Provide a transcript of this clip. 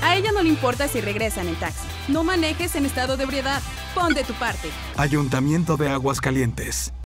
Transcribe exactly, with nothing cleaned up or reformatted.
A ella no le importa si regresan en taxi. No manejes en estado de ebriedad. Pon de tu parte. Ayuntamiento de Aguascalientes.